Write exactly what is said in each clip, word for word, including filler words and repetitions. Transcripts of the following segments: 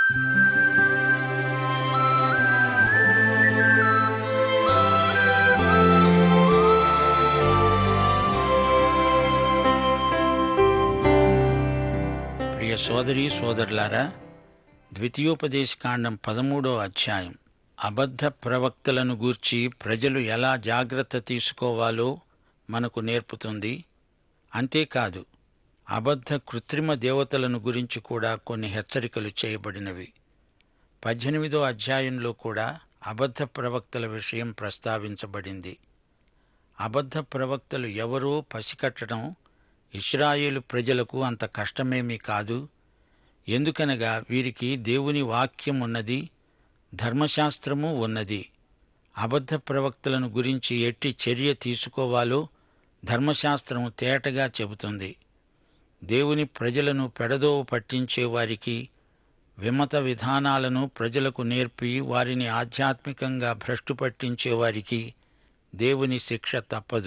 ప్రియ సోదరీ సోదరులారా, ద్వితీయోపదేశకాండం పదమూడో అధ్యాయం అబద్ధ ప్రవక్తలను గూర్చి ప్రజలు ఎలా జాగ్రత్త తీసుకోవాలో మనకు నేర్పుతుంది. అంతేకాదు, అబద్ధ కృత్రిమ దేవతలను గురించి కూడా కొన్ని హెచ్చరికలు చేయబడినవి. పద్దెనిమిదో అధ్యాయంలో కూడా అబద్ధ ప్రవక్తల విషయం ప్రస్తావించబడింది. అబద్ధ ప్రవక్తలు ఎవరో పసికట్టడం ఇశ్రాయేలు ప్రజలకు అంత కష్టమేమీ కాదు. ఎందుకనగా వీరికి దేవుని వాక్యం ఉన్నది, ధర్మశాస్త్రము ఉన్నది. అబద్ధ ప్రవక్తలను గురించి ఎట్టి చర్య తీసుకోవాలో ధర్మశాస్త్రం తేటగా చెబుతుంది. దేవుని ప్రజలను పెడదోవ పట్టించేవారికి, విమత విధానాలను ప్రజలకు నేర్పి వారిని ఆధ్యాత్మికంగా భ్రష్టు పట్టించేవారికి దేవుని శిక్ష తప్పదు.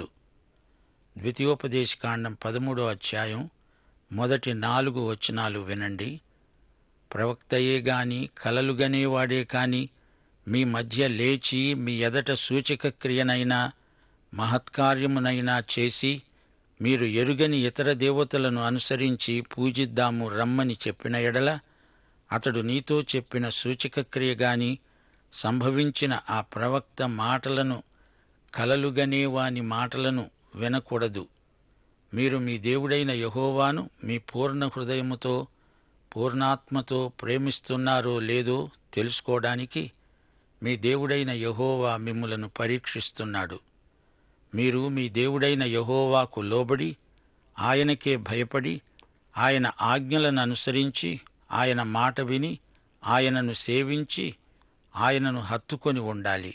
ద్వితీయోపదేశకాండం పదమూడో అధ్యాయం మొదటి నాలుగు వచనాలు వినండి. ప్రవక్తయే గాని కలలుగనేవాడే కాని మీ మధ్య లేచి మీ ఎదట సూచక క్రియనైనా మహత్కార్యమునైనా చేసి మీరు ఎరుగని ఇతర దేవతలను అనుసరించి పూజిద్దాము రమ్మని చెప్పిన ఎడల అతడు నీతో చెప్పిన సూచక క్రియ గాని సంభవించిన ఆ ప్రవక్త మాటలను, కలలుగనేవాని మాటలను వినకూడదు. మీరు మీ దేవుడైన యెహోవాను మీ పూర్ణ హృదయముతో పూర్ణాత్మతో ప్రేమిస్తున్నారో లేదో తెలుసుకోవడానికి మీ దేవుడైన యెహోవా మిమ్ములను పరీక్షిస్తున్నాడు. మీరు మీ దేవుడైన యెహోవాకు లోబడి ఆయనకే భయపడి ఆయన ఆజ్ఞలను అనుసరించి ఆయన మాట విని ఆయనను సేవించి ఆయనను హత్తుకొని ఉండాలి.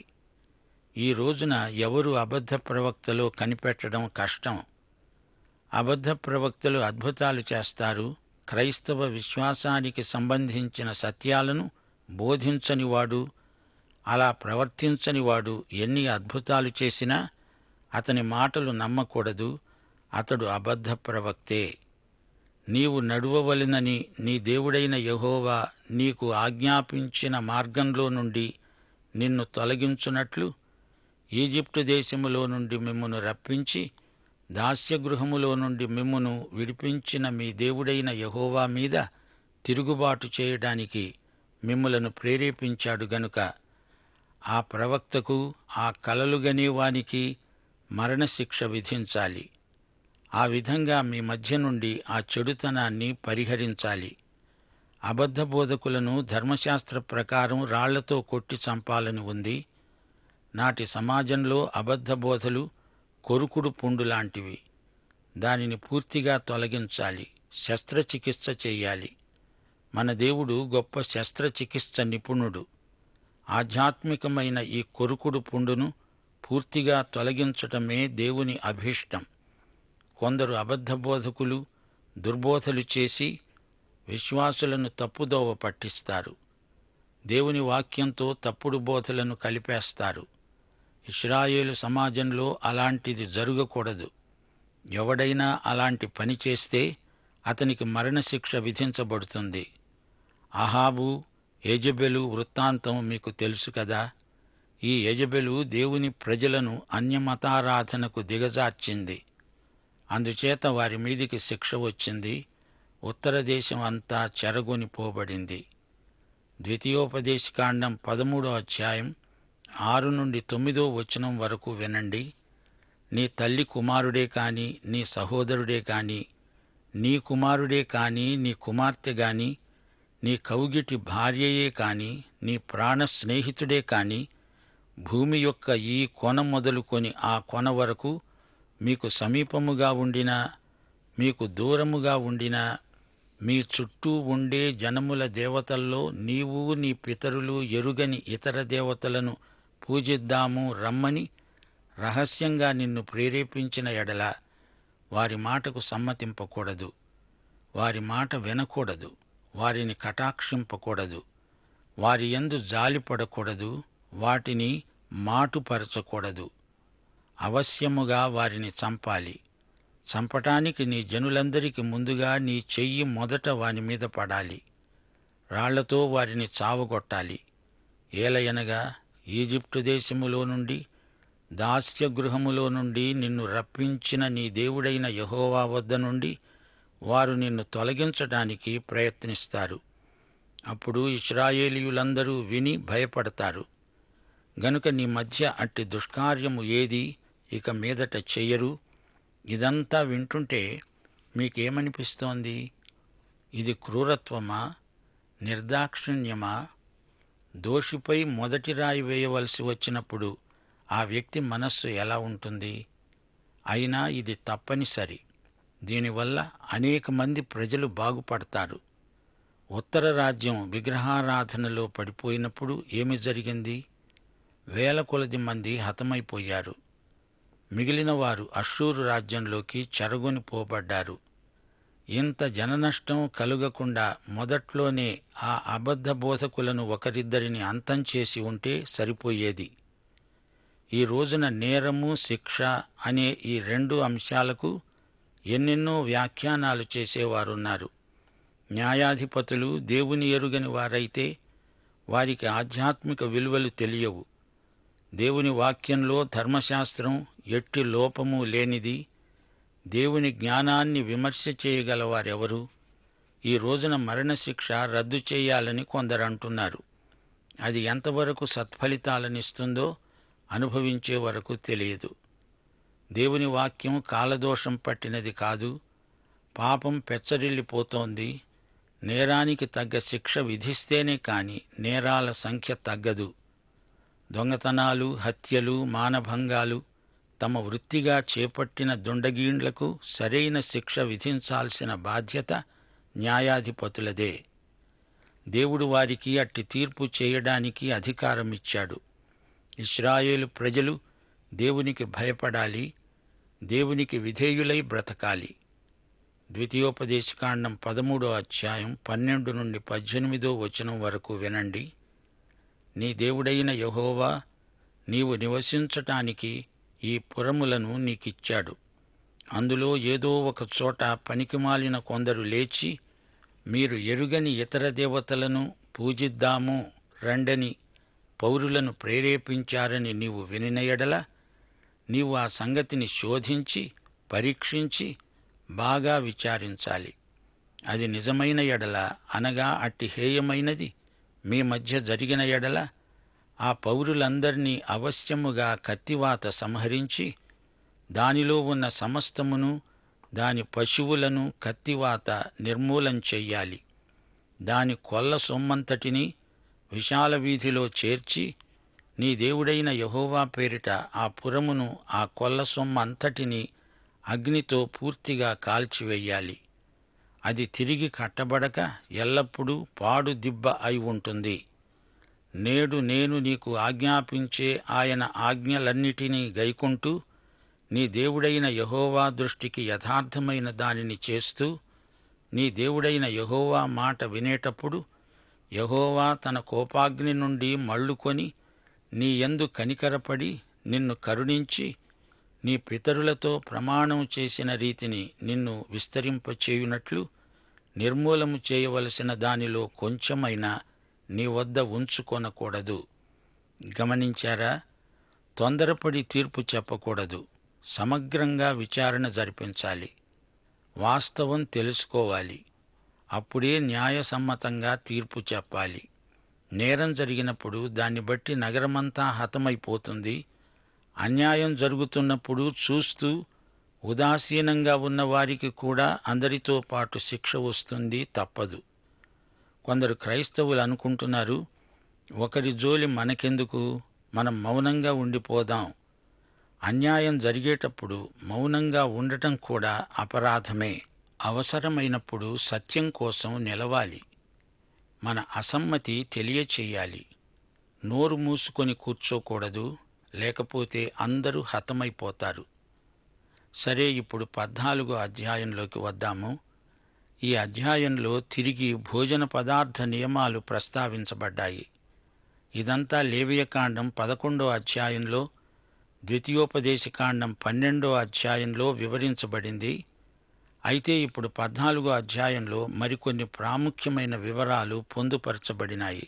ఈ రోజున ఎవరు అబద్ధ ప్రవక్తలో కనిపెట్టడం కష్టం. అబద్ధ ప్రవక్తలు అద్భుతాలు చేస్తారు. క్రైస్తవ విశ్వాసానికి సంబంధించిన సత్యాలను బోధించనివాడు, అలా ప్రవర్తించనివాడు ఎన్ని అద్భుతాలు చేసినా అతని మాటలు నమ్మకూడదు. అతడు అబద్ధ ప్రవక్తే. నీవు నడువవలెనని నీ దేవుడైన యెహోవా నీకు ఆజ్ఞాపించిన మార్గంలో నుండి నిన్ను తొలగించునట్లు ఈజిప్టు దేశములో నుండి మిమ్మును రప్పించి దాస్యగృహములో నుండి మిమ్మును విడిపించిన మీ దేవుడైన యెహోవా మీద తిరుగుబాటు చేయడానికి మిమ్ములను ప్రేరేపించాడు గనుక ఆ ప్రవక్తకు, ఆ కలలుగనేవానికి మరణశిక్ష విధించాలి. ఆ విధంగా మీ మధ్య నుండి ఆ చెడుతనాన్ని పరిహరించాలి. అబద్ధ బోధకులను ధర్మశాస్త్ర ప్రకారం రాళ్లతో కొట్టి చంపాలని ఉంది. నాటి సమాజంలో అబద్ధ బోధలు కొరుకుడు పుండు లాంటివి. దానిని పూర్తిగా తొలగించాలి, శస్త్రచికిత్స చెయ్యాలి. మన దేవుడు గొప్ప శస్త్రచికిత్స నిపుణుడు. ఆధ్యాత్మికమైన ఈ కొరుకుడు పుండును పూర్తిగా తొలగించటమే దేవుని అభీష్టం. కొందరు అబద్ధ బోధకులు దుర్బోధలు చేసి విశ్వాసులను తప్పుదోవ పట్టిస్తారు. దేవుని వాక్యంతో తప్పుడు బోధలను కలిపేస్తారు. ఇశ్రాయేలు సమాజంలో అలాంటిది జరగకూడదు. ఎవడైనా అలాంటి పని చేస్తే అతనికి మరణశిక్ష విధించబడుతుంది. అహాబు, యెజెబెలు వృత్తాంతం మీకు తెలుసు కదా. ఈ యెజెబెలు దేవుని ప్రజలను అన్యమతారాధనకు దిగజార్చింది. అందుచేత వారి మీదికి శిక్ష వచ్చింది. ఉత్తర దేశం అంతా చెరగొనిపోబడింది. ద్వితీయోపదేశకాండం పదమూడో అధ్యాయం ఆరు నుండి తొమ్మిదో వచనం వరకు వినండి. నీ తల్లి కుమారుడే కాని, నీ సహోదరుడే కాని, నీ కుమారుడే కాని, నీ కుమార్తె గాని, నీ కౌగిటి భార్యయే కాని, నీ ప్రాణ స్నేహితుడే కాని, భూమి యొక్క ఈ కొన మొదలుకొని ఆ కొన వరకు మీకు సమీపముగా ఉండినా మీకు దూరముగా ఉండినా మీ చుట్టూ ఉండే జనముల దేవతల్లో నీవు నీ పితరులు ఎరుగని ఇతర దేవతలను పూజిద్దాము రమ్మని రహస్యంగా నిన్ను ప్రేరేపించిన ఎడల వారి మాటకు సమ్మతింపకూడదు. వారి మాట వినకూడదు. వారిని కటాక్షింపకూడదు. వారి యందు జాలిపడకూడదు. వాటిని మాటుపరచకూడదు. అవశ్యముగా వారిని చంపాలి. చంపటానికి నీ జనులందరికీ ముందుగా నీ చెయ్యి మొదట వాని మీద పడాలి. రాళ్లతో వారిని చావగొట్టాలి. ఏలయనగా ఈజిప్టు దేశములో నుండి, దాస్యగృహములో నుండి నిన్ను రప్పించిన నీ దేవుడైన యెహోవా వద్ద నుండి వారు నిన్ను తొలగించడానికి ప్రయత్నిస్తారు. అప్పుడు ఇశ్రాయేలీయులందరూ విని భయపడతారు. గనుక నీ మధ్య అట్టి దుష్కార్యము ఏదీ ఇక మీదట చెయ్యరు. ఇదంతా వింటుంటే మీకేమనిపిస్తోంది? ఇది క్రూరత్వమా? నిర్దాక్షిణ్యమా? దోషిపై మొదటి రాయి వేయవలసి వచ్చినప్పుడు ఆ వ్యక్తి మనస్సు ఎలా ఉంటుంది? అయినా ఇది తప్పనిసరి. దీనివల్ల అనేక మంది ప్రజలు బాగుపడతారు. ఉత్తర రాజ్యం విగ్రహారాధనలో పడిపోయినప్పుడు ఏమి జరిగింది? వేల కొలది మంది హతమైపోయారు. మిగిలిన వారు అష్షూరు రాజ్యంలోకి చెరగొని పోబడ్డారు. ఇంత జననష్టం కలుగకుండా మొదట్లోనే ఆ అబద్ధ బోధకులను ఒకరిద్దరిని అంతం చేసి ఉంటే సరిపోయేది. ఈ రోజున నేరము, శిక్ష అనే ఈ రెండు అంశాలకు ఎన్నెన్నో వ్యాఖ్యానాలు చేసేవారున్నారు. న్యాయాధిపతులు దేవుని ఎరుగని వారైతే వారికి ఆధ్యాత్మిక విలువలు తెలియవు. దేవుని వాక్యంలో ధర్మశాస్త్రం ఎట్టి లోపము లేనిది. దేవుని జ్ఞానాన్ని విమర్శ చేయగలవారెవరు? ఈ రోజున మరణశిక్ష రద్దు చేయాలని కొందరంటున్నారు. అది ఎంతవరకు సత్ఫలితాలనిస్తుందో అనుభవించే వరకు తెలియదు. దేవుని వాక్యం కాలదోషం పట్టినది కాదు. పాపం పెచ్చరిల్లిపోతోంది. నేరానికి తగ్గ శిక్ష విధిస్తేనే కాని నేరాల సంఖ్య తగ్గదు. దొంగతనాలు, హత్యలు, మానభంగాలు తమ వృత్తిగా చేపట్టిన దుండగీండ్లకు సరైన శిక్ష విధించాల్సిన బాధ్యత న్యాయాధిపతులదే. దేవుడు వారికి అట్టి తీర్పు చేయడానికి అధికారమిచ్చాడు. ఇశ్రాయేలు ప్రజలు దేవునికి భయపడాలి, దేవునికి విధేయులై బ్రతకాలి. ద్వితీయోపదేశకాండం పదమూడో అధ్యాయం పన్నెండు నుండి పద్దెనిమిదో వచనం వరకు వినండి. నీ దేవుడైన యెహోవా నీవు నివసించటానికి ఈ పురములను నీకిచ్చాడు. అందులో ఏదో ఒక చోట పనికిమాలిన కొందరు లేచి మీరు ఎరుగని ఇతర దేవతలను పూజిద్దాము రండని పౌరులను ప్రేరేపించారని నీవు వినిన యెడల నీవు ఆ సంగతిని శోధించి పరీక్షించి బాగా విచారించాలి. అది నిజమైన ఎడల, అనగా అట్టి హేయమైనది మీ మధ్య జరిగిన ఎడల, ఆ పౌరులందరినీ అవశ్యముగా కత్తివాత సంహరించి దానిలో ఉన్న సమస్తమును, దాని పశువులను కత్తివాత నిర్మూలం చెయ్యాలి. దాని కొల్ల సొమ్మంతటిని విశాల వీధిలో చేర్చి నీ దేవుడైన యెహోవా పేరిట ఆ పురమును, ఆ కొల్ల సొమ్మంతటిని అగ్నితో పూర్తిగా కాల్చివెయ్యాలి. అది తిరిగి కట్టబడక ఎల్లప్పుడూ పాడు దిబ్బ అయి ఉంటుంది. నేడు నేను నీకు ఆజ్ఞాపించే ఆయన ఆజ్ఞలన్నిటినీ గైకొంటూ నీ దేవుడైన యెహోవా దృష్టికి యథార్థమైన దానిని చేస్తూ నీ దేవుడైన యెహోవా మాట వినేటప్పుడు యెహోవా తన కోపాగ్ని నుండి మళ్ళుకొని నీ యందు కనికరపడి నిన్ను కరుణించి నీ పితరులతో ప్రమాణం చేసిన రీతిని నిన్ను విస్తరింపచేయునట్లు నిర్మూలము చేయవలసిన దానిలో కొంచెమైనా నీ వద్ద ఉంచుకొనకూడదు. గమనించారా? తొందరపడి తీర్పు చెప్పకూడదు. సమగ్రంగా విచారణ జరిపించాలి. వాస్తవం తెలుసుకోవాలి. అప్పుడే న్యాయసమ్మతంగా తీర్పు చెప్పాలి. నేరం జరిగినప్పుడు దాన్ని బట్టి నగరమంతా హతమైపోతుంది. అన్యాయం జరుగుతున్నప్పుడు చూస్తూ ఉదాసీనంగా ఉన్నవారికి కూడా అందరితో పాటు శిక్ష వస్తుంది, తప్పదు. కొందరు క్రైస్తవులు అనుకుంటున్నారు, ఒకరి జోలి మనకెందుకు, మనం మౌనంగా ఉండిపోదాం. అన్యాయం జరిగేటప్పుడు మౌనంగా ఉండటం కూడా అపరాధమే. అవసరమైనప్పుడు సత్యం కోసం నిలవాలి. మన అసమ్మతి తెలియచేయాలి. నోరు మూసుకొని కూర్చోకూడదు, లేకపోతే అందరూ హతమైపోతారు. సరే, ఇప్పుడు పద్నాలుగో అధ్యాయంలోకి వద్దాము. ఈ అధ్యాయంలో తిరిగి భోజన పదార్థ నియమాలు ప్రస్తావించబడ్డాయి. ఇదంతా లేవియకాండం పదకొండో అధ్యాయంలో, ద్వితీయోపదేశకాండం పన్నెండో అధ్యాయంలో వివరించబడింది. అయితే ఇప్పుడు పద్నాలుగో అధ్యాయంలో మరికొన్ని ప్రాముఖ్యమైన వివరాలు పొందుపరచబడినాయి.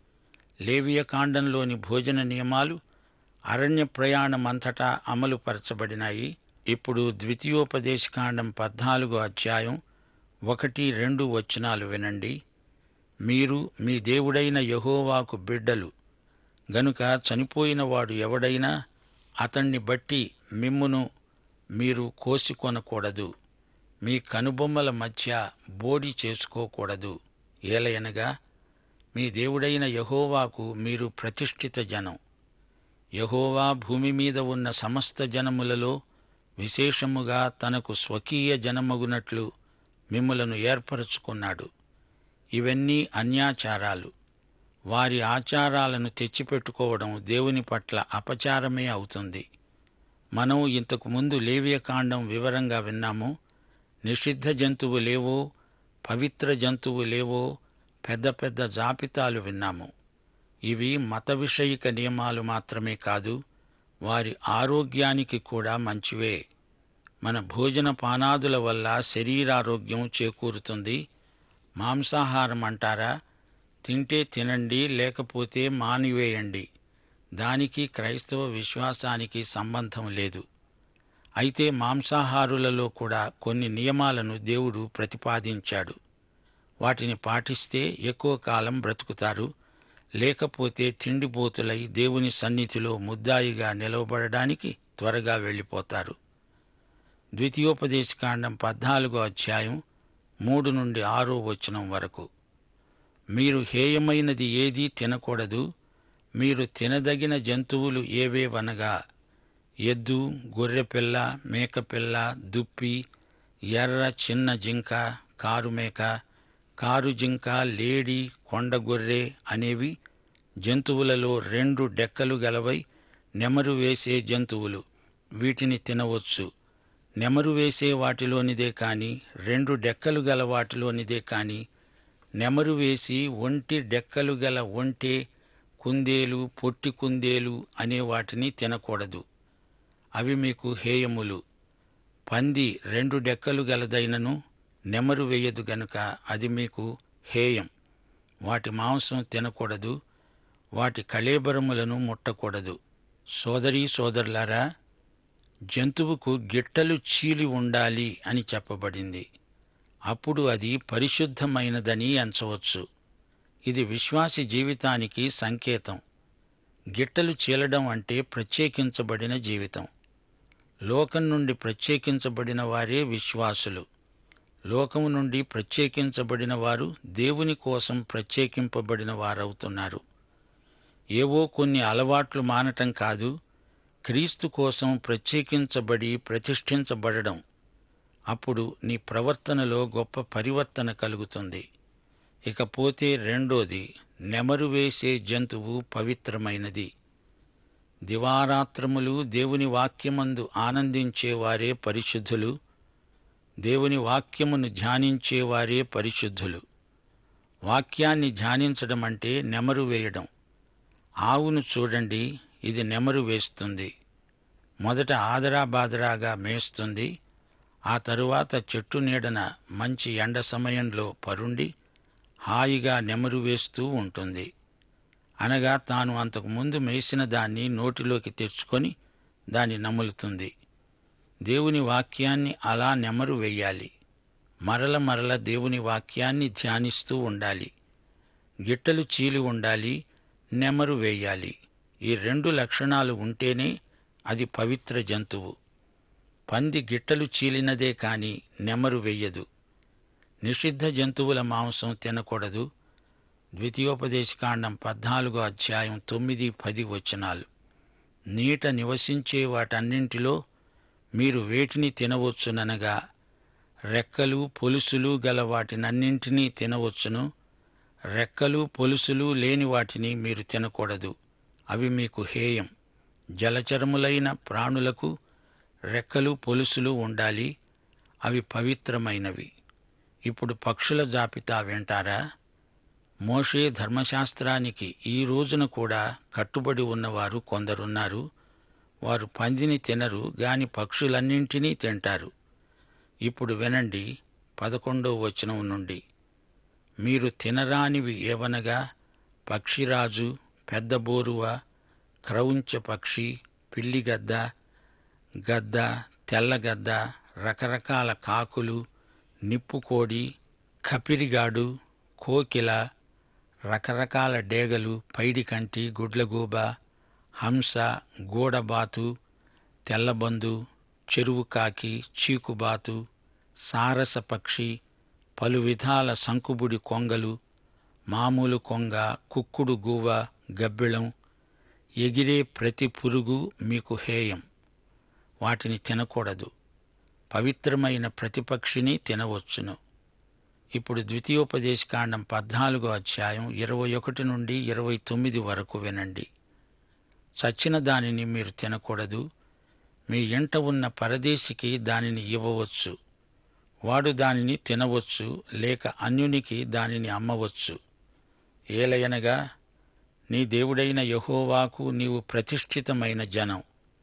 లేవియకాండంలోని భోజన నియమాలు అరణ్య ప్రయాణమంతటా అమలుపరచబడినాయి. ఇప్పుడు ద్వితీయోపదేశకాండం పద్నాలుగో అధ్యాయం ఒకటి రెండు వచనాలు వినండి. మీరు మీ దేవుడైన యెహోవాకు బిడ్డలు గనుక చనిపోయినవాడు ఎవడైనా అతణ్ణి బట్టి మిమ్మును మీరు కోసికొనకూడదు. మీ కనుబొమ్మల మధ్య బోడి చేసుకోకూడదు. ఏలయనగా మీ దేవుడైన యెహోవాకు మీరు ప్రతిష్ఠిత జనం. యెహోవా భూమి మీద ఉన్న సమస్త జనములలో విశేషముగా తనకు స్వకీయ జనమగునట్లు మిమ్ములను ఏర్పరచుకున్నాడు. ఇవన్నీ అన్యాచారాలు. వారి ఆచారాలను తెచ్చిపెట్టుకోవడం దేవుని పట్ల అపచారమే అవుతుంది. మనం ఇంతకు ముందు లేవియకాండం వివరంగా విన్నాము. నిషిద్ధ జంతువులేవో, పవిత్ర జంతువులేవో పెద్ద పెద్ద జాబితాలు విన్నాము. ఇవి మత విషయిక నియమాలు మాత్రమే కాదు, వారి ఆరోగ్యానికి కూడా మంచివే. మన భోజన పానాదుల వల్ల శరీరారోగ్యం చేకూరుతుంది. మాంసాహారం అంటారా? తింటే తినండి, లేకపోతే మానివేయండి. దానికి క్రైస్తవ విశ్వాసానికి సంబంధం లేదు. అయితే మాంసాహారులలో కూడా కొన్ని నియమాలను దేవుడు ప్రతిపాదించాడు. వాటిని పాటిస్తే ఎక్కువ కాలం బ్రతుకుతారు. లేకపోతే తిండిపోతులై దేవుని సన్నిధిలో ముద్దాయిగా నిలవబడడానికి త్వరగా వెళ్ళిపోతారు. ద్వితీయోపదేశకాండం పద్నాలుగో అధ్యాయం మూడు నుండి ఆరో వచనం వరకు. మీరు హేయమైనది ఏదీ తినకూడదు. మీరు తినదగిన జంతువులు ఏవేవనగా ఎద్దు, గొర్రెపిల్ల, మేకపిల్ల, దుప్పి, ఎర్ర చిన్న జింక, కారుమేక, కారు జింక, లేడి, కొండగొర్రె అనేవి జంతువులలో రెండు డెక్కలు గలవై నెమరు వేసే జంతువులు. వీటిని తినవచ్చు. నెమరు వేసే వాటిలోనిదే కాని, రెండు డెక్కలు గల వాటిలోనిదే కాని, నెమరు వేసి ఒంటి డెక్కలు గల ఒంటె, కుందేలు, పొట్టి కుందేలు అనే వాటిని తినకూడదు. అవి మీకు హేయములు. పంది రెండు డెక్కలు గలదైనను నెమరు వేయదు గనుక అది మీకు హేయం. వాటి మాంసం తినకూడదు. వాటి కళేబరములను ముట్టకూడదు. సోదరీ సోదరులారా, జంతువుకు గిట్టలు చీలి ఉండాలి అని చెప్పబడింది. అప్పుడు అది పరిశుద్ధమైనదని ఎంచవచ్చు. ఇది విశ్వాసి జీవితానికి సంకేతం. గిట్టలు చీలడం అంటే ప్రత్యేకించబడిన జీవితం. లోకం నుండి ప్రత్యేకించబడిన వారే విశ్వాసులు. లోకము నుండి ప్రత్యేకించబడిన వారు దేవుని కోసం ప్రత్యేకింపబడిన వారవుతున్నారు. ఏవో కొన్ని అలవాట్లు మానటం కాదు, క్రీస్తు కోసం ప్రత్యేకించబడి ప్రతిష్ఠించబడడం. అప్పుడు నీ ప్రవర్తనలో గొప్ప పరివర్తన కలుగుతుంది. ఇకపోతే రెండోది, నెమరు వేసే జంతువు పవిత్రమైనది. దివారాత్రములు దేవుని వాక్యమందు ఆనందించేవారే పరిశుద్ధులు. దేవుని వాక్యమును ధ్యానించేవారే పరిశుద్ధులు. వాక్యాన్ని ధ్యానించడం అంటే నెమరు వేయడం. ఆవును చూడండి, ఇది నెమరు వేస్తుంది. మొదట ఆదరాబాదరాగా మేస్తుంది. ఆ తరువాత చెట్టు నీడన మంచి ఎండ సమయంలో పరుండి హాయిగా నెమరు వేస్తూ ఉంటుంది. అనగా తాను అంతకుముందు మేసిన దాన్ని నోటిలోకి తెచ్చుకొని దాన్ని నములుతుంది. దేవుని వాక్యాన్ని అలా నెమరు వెయ్యాలి. మరల మరల దేవుని వాక్యాన్ని ధ్యానిస్తూ ఉండాలి. గిట్టలు చీలి ఉండాలి, నెమరు వేయాలి. ఈ రెండు లక్షణాలు ఉంటేనే అది పవిత్ర జంతువు. పంది గిట్టలు చీలినదే కాని నెమరు వెయ్యదు. నిషిద్ధ జంతువుల మాంసం తినకూడదు. ద్వితీయోపదేశకాండం పద్నాలుగో అధ్యాయం తొమ్మిది పది వచనాలు. నీట నివసించే వాటన్నింటిలో మీరు వేటిని తినవచ్చుననగా రెక్కలు పొలుసులు గల వాటినన్నింటినీ తినవచ్చును. రెక్కలు పొలుసులు లేని వాటిని మీరు తినకూడదు. అవి మీకు హేయం. జలచరములైన ప్రాణులకు రెక్కలు పొలుసులు ఉండాలి. అవి పవిత్రమైనవి. ఇప్పుడు పక్షుల జాబితా వింటారా? మోషే ధర్మశాస్త్రానికి ఈ రోజున కూడా కట్టుబడి ఉన్నవారు కొందరున్నారు. వారు పందిని తినరు గాని పక్షులన్నింటినీ తింటారు. ఇప్పుడు వినండి పదకొండో వచనం నుండి. మీరు తినరానివి ఏవనగా పక్షిరాజు, పెద్ద బోరువ, క్రౌంచ పక్షి, పిల్లిగద్ద, గద్ద, తెల్లగద్ద, రకరకాల కాకులు, నిప్పుకోడి, కపిరిగాడు, కోకిల, రకరకాల డేగలు, పైడికంటి, గుడ్లగూబ, హంస, గూడబాతు, తెల్లబందు, చెరువుకాకి, చీకుబాతు, సారస పక్షి, పలు విధాల సంకుబుడి కొంగలు, మామూలు కొంగ, కుక్కుడు గువ్వ, గబ్బిళం, ఎగిరే ప్రతి పురుగు మీకు హేయం. వాటిని తినకూడదు. పవిత్రమైన ప్రతి పక్షిని తినవచ్చును. ఇప్పుడు ద్వితీయోపదేశకాండం పద్నాలుగో అధ్యాయం ఇరవై ఒకటి నుండి ఇరవై తొమ్మిది వరకు వినండి. చచ్చిన దానిని మీరు తినకూడదు. మీ ఇంట ఉన్న పరదేశికి దానిని ఇవ్వవచ్చు. వాడు దానిని తినవచ్చు, లేక అన్యునికి దానిని అమ్మవచ్చు. ఏలయనగా నీ దేవుడైన యెహోవాకు నీవు ప్రతిష్ఠితమైన జనం.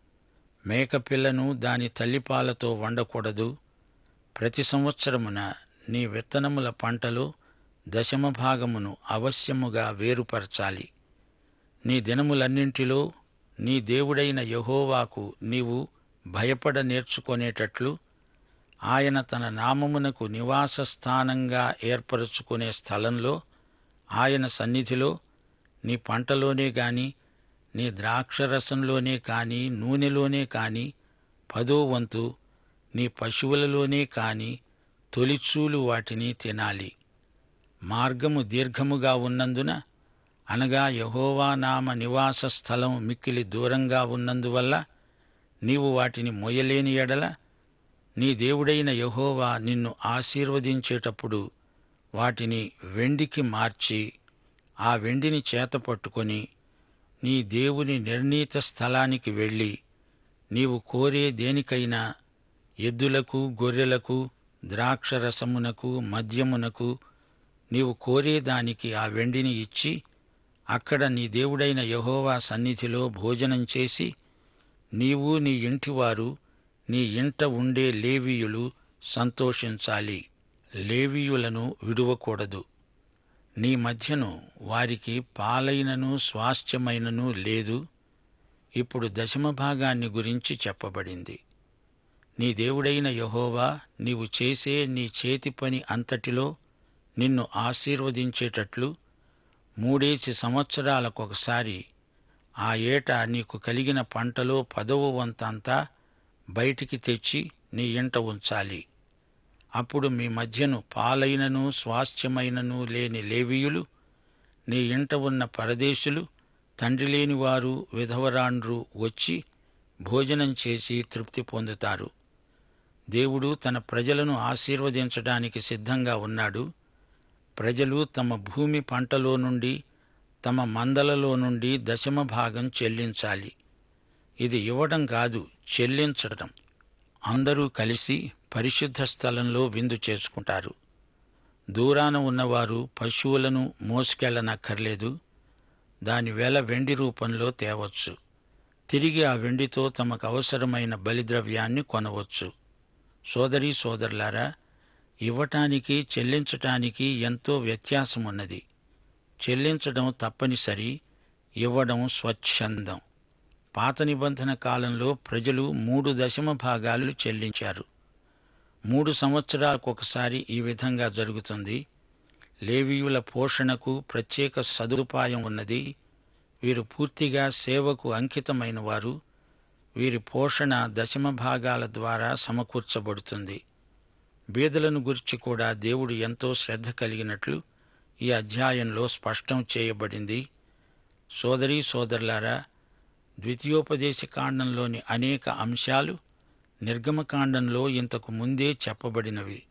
మేకపిల్లను దాని తల్లిపాలతో వండకూడదు. ప్రతి సంవత్సరమున నీ విత్తనముల పంటలో దశమభాగమును అవశ్యముగా వేరుపరచాలి. నీ దినములన్నింటిలో నీ దేవుడైన యెహోవాకు నీవు భయపడ నేర్చుకొనేటట్లు ఆయన తన నామమునకు నివాస స్థానంగా ఏర్పరచుకునే స్థలంలో, ఆయన సన్నిధిలో నీ పంటలోనే గాని, నీ ద్రాక్షరసంలోనే కాని, నూనెలోనే కాని పదో వంతు, నీ పశువులలోనే కాని తొలిచూలు వాటిని తినాలి. మార్గము దీర్ఘముగా ఉన్నందున, అనగా యెహోవా నామ నివాస స్థలం మిక్కిలి దూరంగా ఉన్నందువల్ల నీవు వాటిని మొయ్యలేని ఎడల, నీ దేవుడైన యెహోవా నిన్ను ఆశీర్వదించేటప్పుడు వాటిని వెండికి మార్చి, ఆ వెండిని చేతపట్టుకొని నీ దేవుని నిర్ణీత స్థలానికి వెళ్ళి, నీవు కోరే దేనికైనా, ఎద్దులకు, గొర్రెలకు, ద్రాక్షరసమునకు, మద్యమునకు, నీవు కోరేదానికి ఆ వెండిని ఇచ్చి, అక్కడ నీ దేవుడైన యెహోవా సన్నిధిలో భోజనం చేసి, నీవు నీ ఇంటివారు, నీ ఇంట ఉండే లేవీయులు సంతోషించాలి. లేవీయులను విడువకూడదు. నీ మధ్యను వారికి పాలైనను స్వాస్థ్యమైనను లేదు. ఇప్పుడు దశమభాగాన్ని గురించి చెప్పబడింది. నీ దేవుడైన యెహోవా నీవు చేసే నీ చేతి పని అంతటిలో నిన్ను ఆశీర్వదించేటట్లు మూడేసి సంవత్సరాలకొకసారి ఆ ఏట నీకు కలిగిన పంటలో పదవ వంతంతా బయటికి తెచ్చి నీ ఇంట ఉంచాలి. అప్పుడు మీ మధ్యను పాలైనను స్వాస్థ్యమైనను లేని లేవీయులు, నీ ఇంట ఉన్న పరదేశులు, తండ్రి లేనివారు, విధవరాండ్రు వచ్చి భోజనం చేసి తృప్తి పొందుతారు. దేవుడు తన ప్రజలను ఆశీర్వదించడానికి సిద్ధంగా ఉన్నాడు. ప్రజలు తమ భూమి పంటలో నుండి, తమ మందలలో నుండి దశమ భాగం చెల్లించాలి. ఇది ఇవ్వడం కాదు, చెల్లించడం. అందరూ కలిసి పరిశుద్ధ స్థలంలో విందు చేసుకుంటారు. దూరాన ఉన్నవారు పశువులను మోసుకెళ్లనక్కర్లేదు. దాని వెల వెండి రూపంలో తేవచ్చు. తిరిగి ఆ వెండితో తమకు అవసరమైన బలిద్రవ్యాన్ని కొనవచ్చు. సోదరీ సోదరులారా, ఇవ్వటానికి చెల్లించటానికి ఎంతో వ్యత్యాసమున్నది. చెల్లించడం తప్పనిసరి, ఇవ్వడం స్వచ్ఛందం. పాత నిబంధన కాలంలో ప్రజలు మూడు దశమ భాగాలు చెల్లించారు. మూడు సంవత్సరాలకొకసారి ఈ విధంగా జరుగుతుంది. లేవీయుల పోషణకు ప్రత్యేక సదుపాయం ఉన్నది. వీరు పూర్తిగా సేవకు అంకితమైన వారు. వీరి పోషణ దశమ భాగాల ద్వారా సమకూర్చబడుతుంది. బీదలను గురించి కూడా దేవుడు ఎంతో శ్రద్ధ కలిగినట్లు ఈ అధ్యాయంలో స్పష్టం చేయబడింది. సోదరీ సోదరులారా, ద్వితీయోపదేశ కాండంలోని అనేక అంశాలు నిర్గమకాండంలో ఇంతకు ముందే చెప్పబడినవి.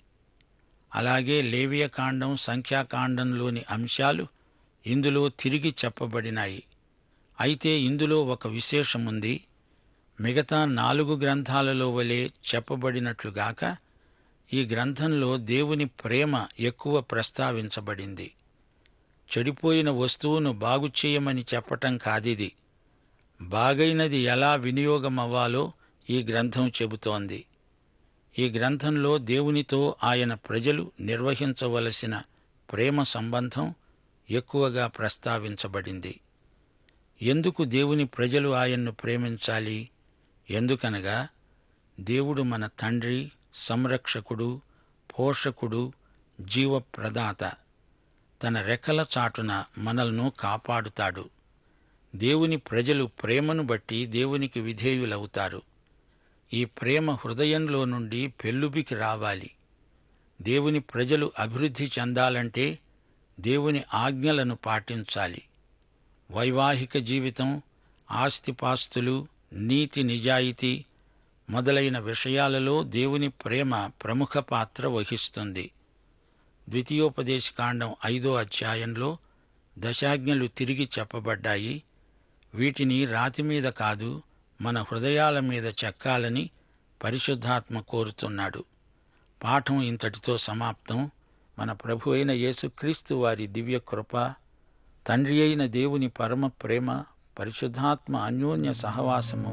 అలాగే లేవియ కాండం, సంఖ్యాకాండంలోని అంశాలు ఇందులో తిరిగి చెప్పబడినాయి. అయితే ఇందులో ఒక విశేషముంది. మిగతా నాలుగు గ్రంథాలలో వలె చెప్పబడినట్లుగాక ఈ గ్రంథంలో దేవుని ప్రేమ ఎక్కువ ప్రస్తావించబడింది. చెడిపోయిన వస్తువును బాగుచేయమని చెప్పటం కాదిది. బాగైనది ఎలా వినియోగమవ్వాలో ఈ గ్రంథం చెబుతోంది. ఈ గ్రంథంలో దేవునితో ఆయన ప్రజలు నిర్వహించవలసిన ప్రేమ సంబంధం ఎక్కువగా ప్రస్తావించబడింది. ఎందుకు దేవుని ప్రజలు ఆయన్ను ప్రేమించాలి? ఎందుకనగా దేవుడు మన తండ్రి, సంరక్షకుడు, పోషకుడు, జీవప్రదాత. తన రెక్కల చాటున మనల్ని కాపాడుతాడు. దేవుని ప్రజలు ప్రేమను బట్టి దేవునికి విధేయులవుతారు. ఈ ప్రేమ హృదయంలో నుండి పెల్లుబికి రావాలి. దేవుని ప్రజలు అభివృద్ధి చెందాలంటే దేవుని ఆజ్ఞలను పాటించాలి. వైవాహిక జీవితం, ఆస్తిపాస్తులు, నీతి నిజాయితీ మొదలైన విషయాలలో దేవుని ప్రేమ ప్రముఖ పాత్ర వహిస్తుంది. ద్వితీయోపదేశకాండం ఐదో అధ్యాయంలో దశాజ్ఞలు తిరిగి చెప్పబడ్డాయి. వీటిని రాతిమీద కాదు, మన హృదయాల మీద చెక్కాలని పరిశుద్ధాత్మ కోరుతున్నాడు. పాఠం ఇంతటితో సమాప్తం. మన ప్రభు అయిన యేసుక్రీస్తు వారి దివ్య కృప, తండ్రి అయిన దేవుని పరమ ప్రేమ, పరిశుద్ధాత్మ అన్యోన్య సహవాసము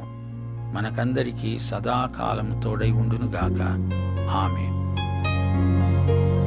మనకందరికీ సదాకాలము తోడై ఉండునుగాక. ఆమేన్.